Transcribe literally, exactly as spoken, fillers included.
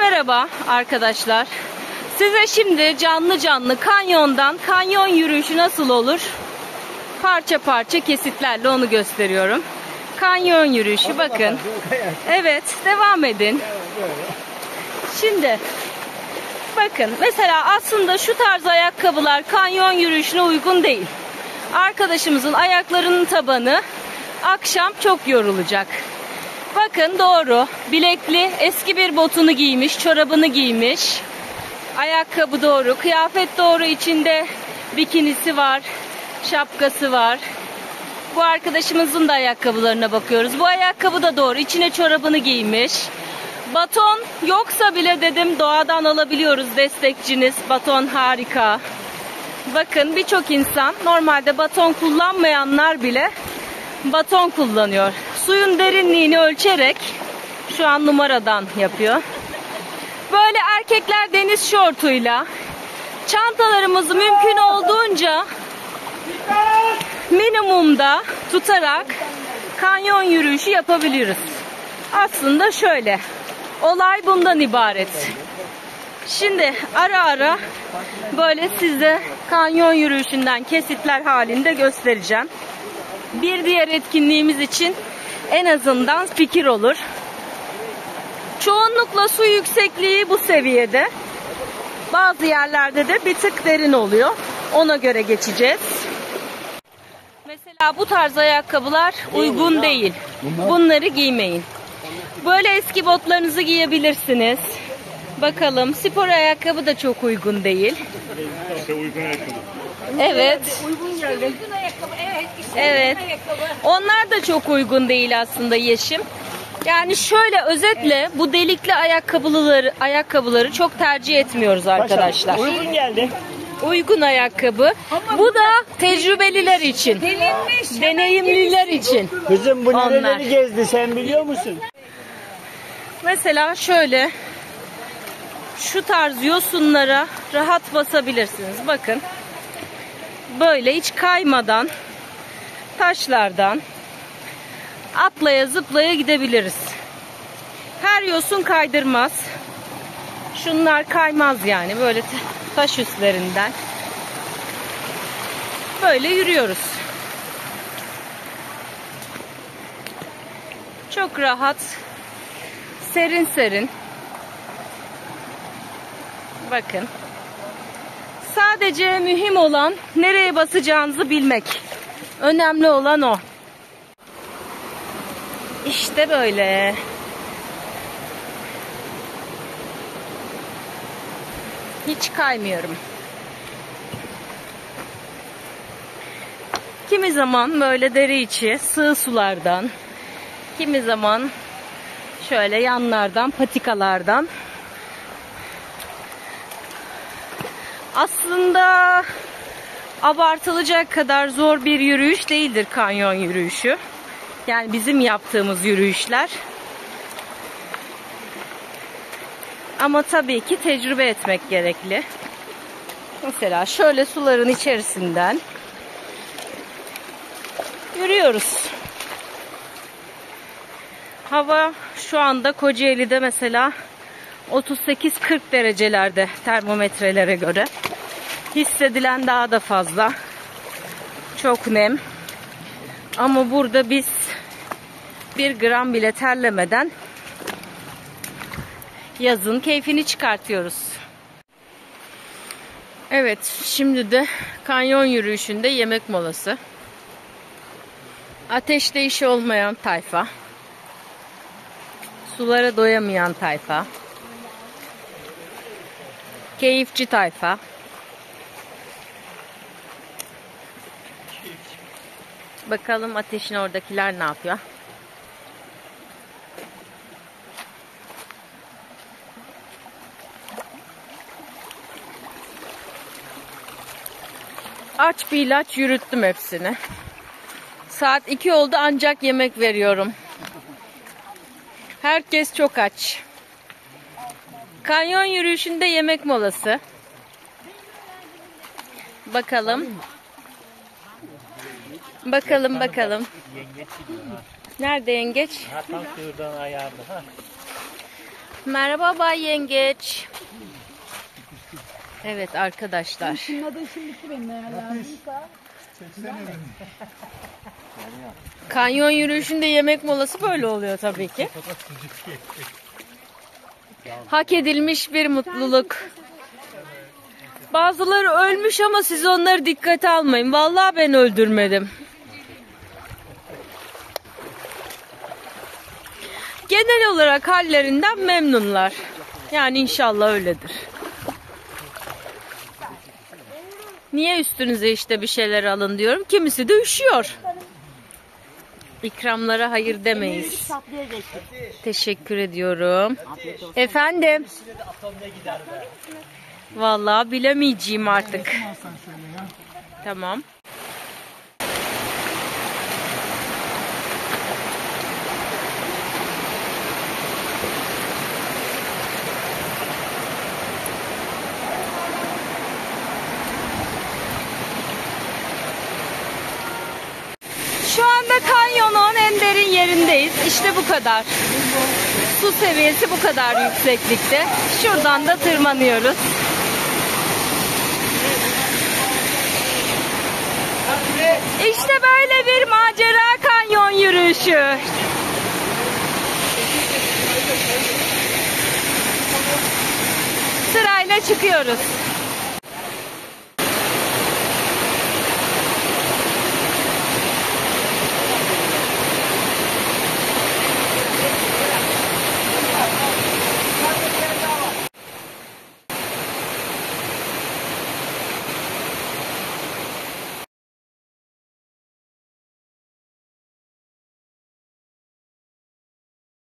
merhaba arkadaşlar. Size şimdi canlı canlı kanyondan kanyon yürüyüşü nasıl olur? Parça parça kesitlerle onu gösteriyorum. Kanyon yürüyüşü bakın. Evet, devam edin. Şimdi bakın mesela aslında şu tarz ayakkabılar kanyon yürüyüşüne uygun değil. Arkadaşımızın ayaklarının tabanı akşam çok yorulacak. Bakın doğru. Bilekli eski bir botunu giymiş, çorabını giymiş. Ayakkabı doğru, kıyafet doğru, içinde bikinisi var, şapkası var. Bu arkadaşımızın da ayakkabılarına bakıyoruz. Bu ayakkabı da doğru, içine çorabını giymiş. Baton yoksa bile dedim doğadan alabiliyoruz, destekçiniz. Baton harika. Bakın birçok insan normalde baton kullanmayanlar bile baton kullanıyor. Suyun derinliğini ölçerek şu an numaradan yapıyor. Böyle erkekler deniz şortuyla çantalarımızı mümkün olduğunca minimumda tutarak kanyon yürüyüşü yapabiliriz. Aslında şöyle, olay bundan ibaret. Şimdi ara ara böyle size kanyon yürüyüşünden kesitler halinde göstereceğim. Bir diğer etkinliğimiz için en azından fikir olur. Çoğunlukla su yüksekliği bu seviyede. Bazı yerlerde de bir tık derin oluyor. Ona göre geçeceğiz. Mesela bu tarz ayakkabılar uygun değil. Bunları giymeyin. Böyle eski botlarınızı giyebilirsiniz. Bakalım, spor ayakkabı da çok uygun değil. Evet. Uygun geldi. Uygun ayakkabı. Evet. Işte Evet. Ayakkabı. Onlar da çok uygun değil aslında Yeşim. Yani şöyle özetle bu delikli ayakkabıları ayakkabıları çok tercih etmiyoruz arkadaşlar. Uygun geldi. Uygun ayakkabı. Bu da tecrübeliler için. Delinmiş. Deneyimliler için. Kızım bu Onlar. nereleri gezdi sen biliyor musun? Mesela şöyle şu tarz yosunlara rahat basabilirsiniz. Bakın. Böyle hiç kaymadan, taşlardan atlaya zıplaya gidebiliriz. Her yosun kaydırmaz. Şunlar kaymaz yani, böyle taş üstlerinden. Böyle yürüyoruz. Çok rahat, serin serin. Bakın. Sadece mühim olan nereye basacağınızı bilmek. Önemli olan o. İşte böyle. Hiç kaymıyorum. Kimi zaman böyle dere içi sığ sulardan, kimi zaman şöyle yanlardan, patikalardan. Aslında abartılacak kadar zor bir yürüyüş değildir kanyon yürüyüşü. Yani bizim yaptığımız yürüyüşler. Ama tabii ki tecrübe etmek gerekli. Mesela şöyle suların içerisinden yürüyoruz. Hava şu anda Kocaeli'de mesela otuz sekiz kırk derecelerde termometrelere göre. Hissedilen daha da fazla. Çok nem. Ama burada biz bir gram bile terlemeden yazın keyfini çıkartıyoruz. Evet, şimdi de kanyon yürüyüşünde yemek molası. Ateşte işi olmayan tayfa. Sulara doyamayan tayfa. Keyifçi tayfa. Bakalım ateşin oradakiler ne yapıyor? Aç bir ilaç yürüttüm hepsini. Saat iki oldu ancak yemek veriyorum. Herkes çok aç. Kanyon yürüyüşünde yemek molası. Bakalım. Bakalım bakalım. Nerede yengeç? Ha, tam şuradan ayarlı. Ha. Merhaba Bay Yengeç. Evet arkadaşlar. Kanyon yürüyüşünde yemek molası böyle oluyor tabii ki. Hak edilmiş bir mutluluk. Bazıları ölmüş ama siz onları dikkate almayın. Vallahi ben öldürmedim. Genel olarak hallerinden memnunlar. Yani inşallah öyledir. Niye üstünüze işte bir şeyler alın diyorum. Kimisi de üşüyor. İkramlara hayır demeyiz. Teşekkür ediyorum. Efendim? Vallahi bilemeyeceğim artık. Tamam. Şu anda kanyonun en derin yerindeyiz. İşte bu kadar. Su seviyesi bu kadar yükseklikte. Şuradan da tırmanıyoruz. İşte böyle bir macera kanyon yürüyüşü. Sırayla çıkıyoruz.